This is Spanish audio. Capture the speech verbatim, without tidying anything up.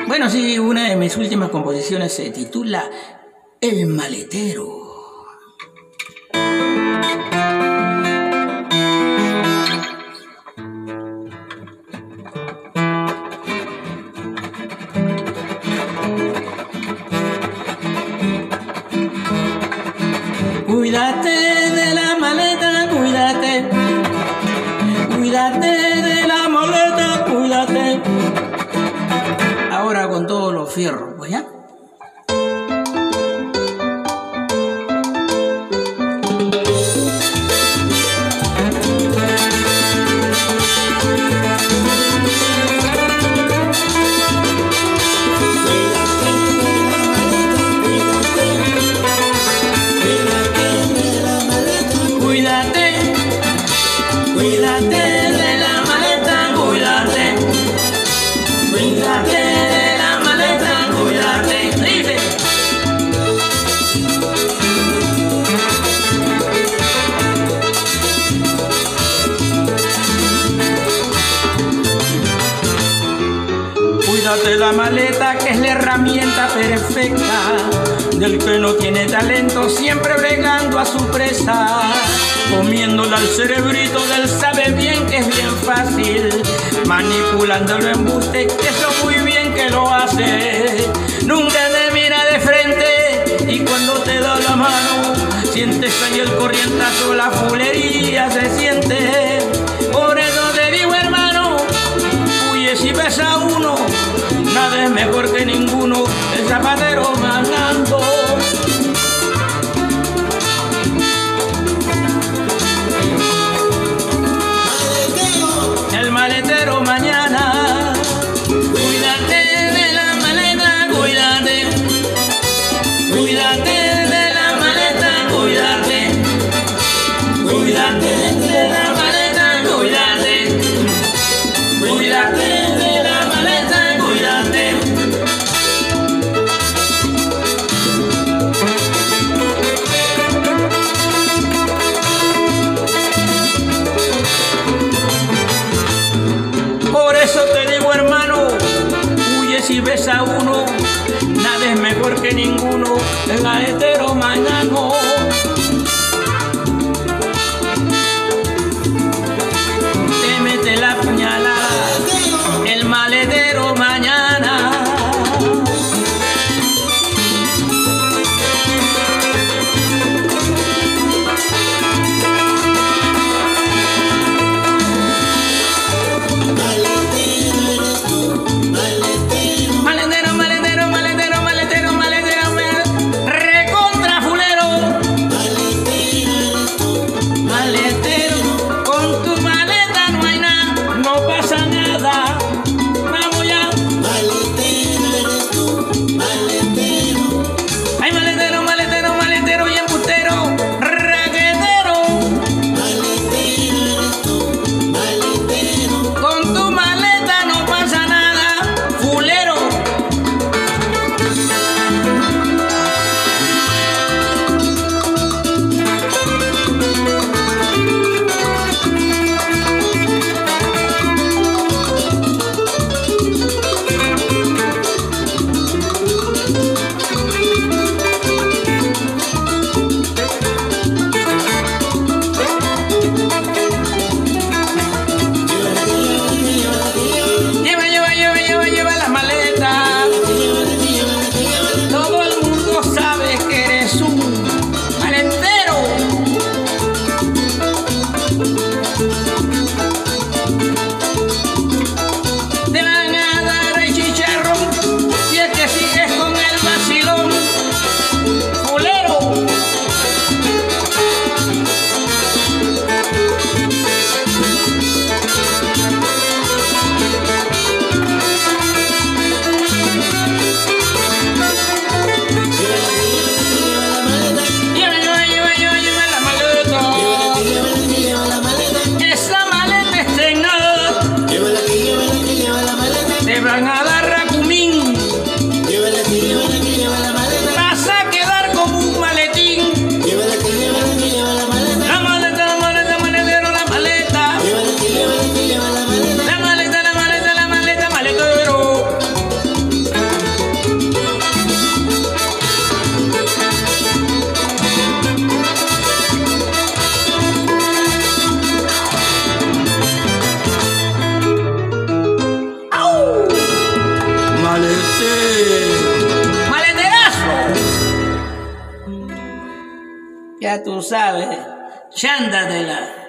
Bueno, sí, una de mis últimas composiciones se titula El Maletero. Cuídate de la maleta, cuídate. Cuídate de la maleta, cuídate. Ahora con todos los fierros, pues ya. Cuídate de la maleta, cuídate. Cuídate de la maleta, cuídate. Dice. Cuídate la maleta, que es la herramienta perfecta del que no tiene talento, siempre bregando a su presa, comiéndola al cerebrito del sabe bien que es bien fácil, manipulándolo en embuste, que eso muy bien que lo hace. Nunca te mira de frente y cuando te da la mano sientes ahí el corrientazo, la fulería se siente. Por eso te digo, hermano, huye si ves a uno, nada es mejor que ninguno, el zapatero manando. El maletero mañana. Cuídate de la maleta, cuídate. Cuídate de la maleta, cuídate. Cuídate de la maleta, cuídate. Cuídate de la maleta, cuídate. Por eso te digo, hermano, huye si ves a uno, nada es mejor que ninguno, el maletero mañana. Te mete la puñalada, el maletero mañana. Ya tú sabes, chándatela.